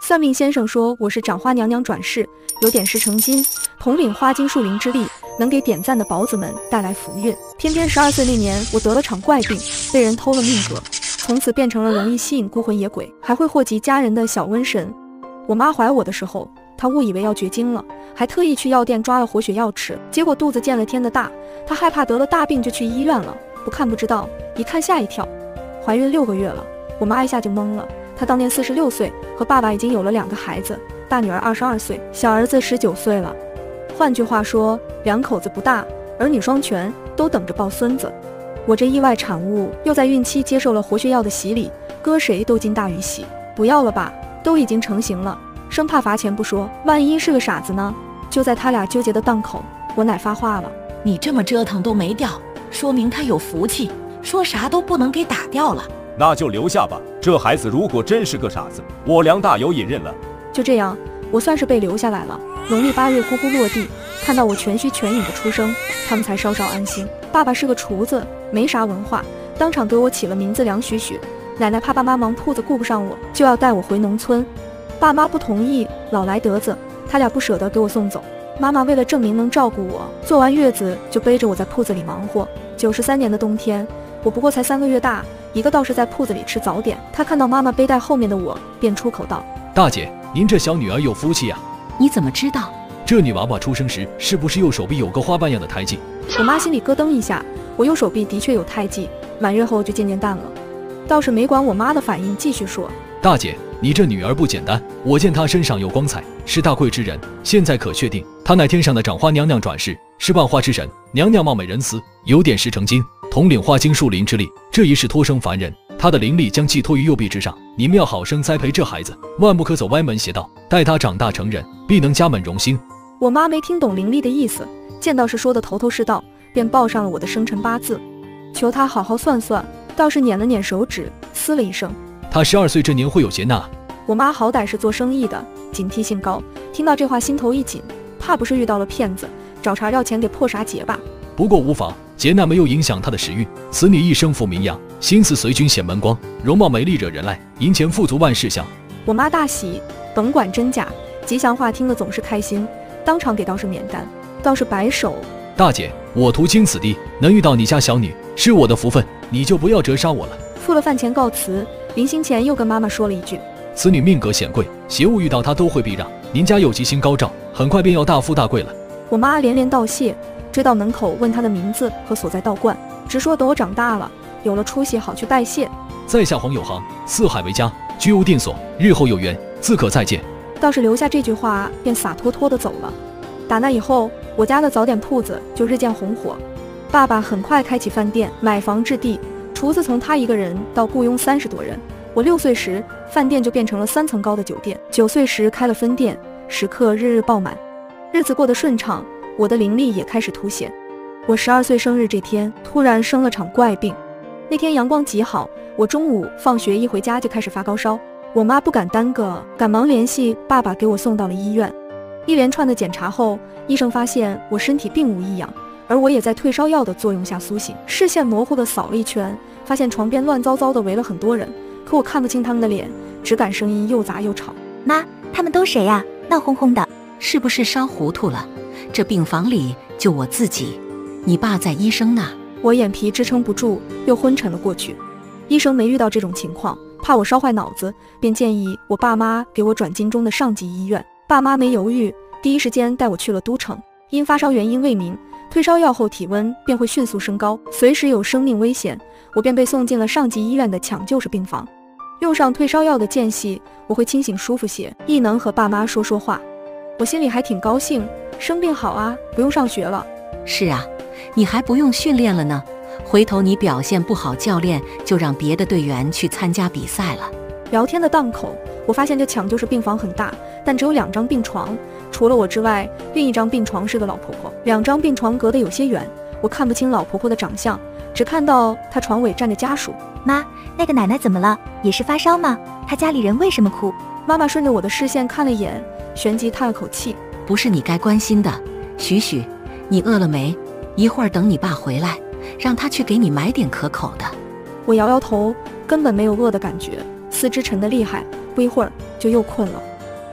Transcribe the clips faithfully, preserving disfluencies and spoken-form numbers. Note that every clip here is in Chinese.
算命先生说我是长花娘娘转世，有点石成金，统领花精树灵之力，能给点赞的宝子们带来福运。偏偏十二岁那年，我得了场怪病，被人偷了命格，从此变成了容易吸引孤魂野鬼，还会祸及家人的小瘟神。我妈怀我的时候，她误以为要绝经了，还特意去药店抓了活血药吃，结果肚子见了天的大，她害怕得了大病就去医院了，不看不知道，一看吓一跳。怀孕六个月了，我妈一下就懵了。她当年四十六岁，和爸爸已经有了两个孩子，大女儿二十二岁，小儿子十九岁了。换句话说，两口子不大，儿女双全，都等着抱孙子。我这意外产物又在孕期接受了活血药的洗礼，搁谁都惊大于喜。不要了吧，都已经成型了，生怕罚钱不说，万一是个傻子呢？就在他俩纠结的档口，我奶发话了： 你这么折腾都没掉，说明他有福气，说啥都不能给打掉了。 那就留下吧，这孩子如果真是个傻子，我梁大有隐忍了。 就这样，我算是被留下来了。农历八月呼呼落地，看到我全虚全影的出生，他们才稍稍安心。爸爸是个厨子，没啥文化，当场给我起了名字梁许许。奶奶怕爸妈忙铺子顾不上我，就要带我回农村。爸妈不同意，老来得子，他俩不舍得给我送走。妈妈为了证明能照顾我，坐完月子就背着我在铺子里忙活。九十三年的冬天，我不过才三个月大，一个道士在铺子里吃早点，他看到妈妈背带后面的我，便出口道： 大姐，您这小女儿有福气啊。 你怎么知道？ 这女娃娃出生时是不是右手臂有个花瓣样的胎记？ 我妈心里咯噔一下，我右手臂的确有胎记，满月后就渐渐淡了。道士没管我妈的反应，继续说： 大姐，你这女儿不简单，我见她身上有光彩，是大贵之人。现在可确定，她乃天上的长花娘娘转世，是万花之神。娘娘貌美仁慈，有点石成金，统领花精树灵之力，这一世托生凡人，她的灵力将寄托于右臂之上。你们要好生栽培这孩子，万不可走歪门邪道，待他长大成人，必能家门荣兴。 我妈没听懂灵力的意思，见道士说的头头是道，便报上了我的生辰八字，求他好好算算。道士捻了捻手指，嘶了一声： 他十二岁这年会有劫难。 我妈好歹是做生意的，警惕性高，听到这话心头一紧，怕不是遇到了骗子，找茬要钱给破啥劫吧。 不过无妨，劫难没有影响他的时运，此女一生富名扬，心思随君显门光，容貌美丽惹人爱，银钱富足万事香。 我妈大喜，甭管真假，吉祥话听了总是开心，当场给道士免单。道士摆手： 大姐，我途经此地，能遇到你家小女，是我的福分，你就不要折杀我了。 付了饭钱告辞，临行前又跟妈妈说了一句： 此女命格显贵，邪物遇到她都会避让，您家有吉星高照，很快便要大富大贵了。 我妈连连道谢，追到门口问她的名字和所在道观，直说等我长大了，有了出息好去拜谢。 在下黄有行，四海为家，居无定所，日后有缘，自可再见。 道士留下这句话，便洒脱脱地走了。打那以后，我家的早点铺子就日渐红火。爸爸很快开启饭店，买房置地，厨子从他一个人到雇佣三十多人。我六岁时，饭店就变成了三层高的酒店；九岁时开了分店，食客日日爆满，日子过得顺畅，我的灵力也开始凸显。我十二岁生日这天，突然生了场怪病。那天阳光极好，我中午放学一回家就开始发高烧，我妈不敢耽搁，赶忙联系爸爸给我送到了医院。一连串的检查后，医生发现我身体并无异样，而我也在退烧药的作用下苏醒。视线模糊地扫了一圈，发现床边乱糟糟的围了很多人，可我看不清他们的脸，只感声音又杂又吵。 妈，他们都谁呀？闹哄哄的， 是不是烧糊涂了？这病房里就我自己，你爸在医生那。 我眼皮支撑不住，又昏沉了过去。医生没遇到这种情况，怕我烧坏脑子，便建议我爸妈给我转京中的上级医院。爸妈没犹豫，第一时间带我去了都城。因发烧原因未明，退烧药后体温便会迅速升高，随时有生命危险，我便被送进了上级医院的抢救室病房。用上退烧药的间隙，我会清醒舒服些，亦能和爸妈说说话。我心里还挺高兴，生病好啊，不用上学了。 是啊，你还不用训练了呢，回头你表现不好，教练就让别的队员去参加比赛了。 聊天的档口，我发现这抢救室病房很大，但只有两张病床，除了我之外，另一张病床是个老婆婆。两张病床隔得有些远，我看不清老婆婆的长相，只看到她床尾站着家属。 妈，那个奶奶怎么了？也是发烧吗？她家里人为什么哭？ 妈妈顺着我的视线看了眼，旋即叹了口气： 不是你该关心的。许许，你饿了没？一会儿等你爸回来，让他去给你买点可口的。 我摇摇头，根本没有饿的感觉，四肢沉得厉害，不一会儿就又困了。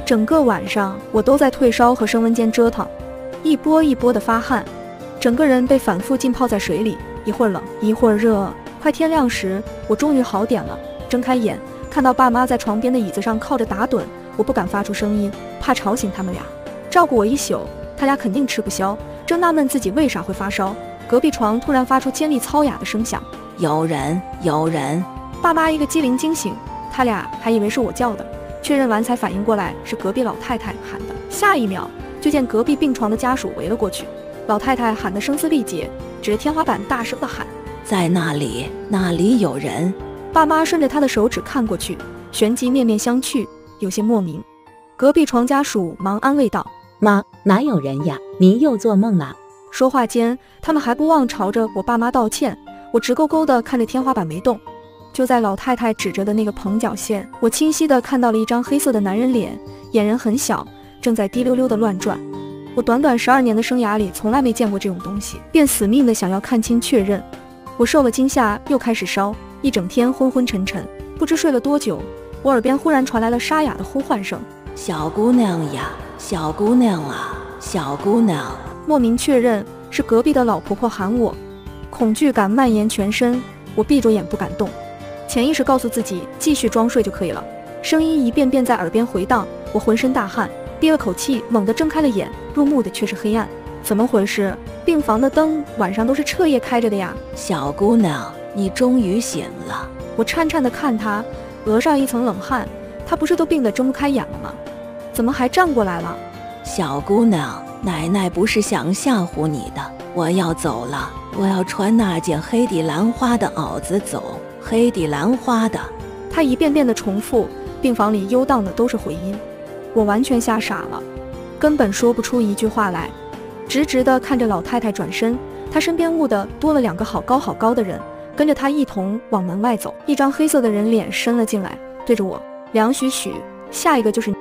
整个晚上我都在退烧和升温间折腾，一波一波的发汗，整个人被反复浸泡在水里，一会儿冷一会儿热。快天亮时，我终于好点了，睁开眼看到爸妈在床边的椅子上靠着打盹，我不敢发出声音，怕吵醒他们俩。照顾我一宿，他俩肯定吃不消，正纳闷自己为啥会发烧，隔壁床突然发出尖利糙哑的声响， 有人，有人！ 爸妈一个机灵惊醒，他俩还以为是我叫的，确认完才反应过来是隔壁老太太喊的。下一秒就见隔壁病床的家属围了过去，老太太喊得声嘶力竭，指着天花板大声地喊： 在那里，那里有人！ 爸妈顺着她的手指看过去，旋即面面相觑，有些莫名。隔壁床家属忙安慰道： 妈，哪有人呀？您又做梦了。 说话间，他们还不忘朝着我爸妈道歉。我直勾勾地看着天花板没动，就在老太太指着的那个棚角线，我清晰地看到了一张黑色的男人脸，眼人很小，正在滴溜溜地乱转。我短短十二年的生涯里从来没见过这种东西，便死命地想要看清确认。我受了惊吓，又开始烧，一整天昏昏沉沉，不知睡了多久。我耳边忽然传来了沙哑的呼唤声： 小姑娘呀，小姑娘啊，小姑娘！ 莫名确认是隔壁的老婆婆喊我，恐惧感蔓延全身，我闭着眼不敢动，潜意识告诉自己继续装睡就可以了。声音一遍遍在耳边回荡，我浑身大汗，憋了口气，猛地睁开了眼，入目的却是黑暗。怎么回事？病房的灯晚上都是彻夜开着的呀！ 小姑娘，你终于醒了。 我颤颤地看她，额上一层冷汗。她不是都病得睁不开眼了吗？怎么还站过来了？ 小姑娘，奶奶不是想吓唬你的。我要走了，我要穿那件黑底蓝花的袄子走，黑底蓝花的。 她一遍遍地重复，病房里悠荡的都是回音。我完全吓傻了，根本说不出一句话来，直直地看着老太太转身。她身边兀的多了两个好高好高的人，跟着她一同往门外走。一张黑色的人脸伸了进来，对着我：梁许许，下一个就是你。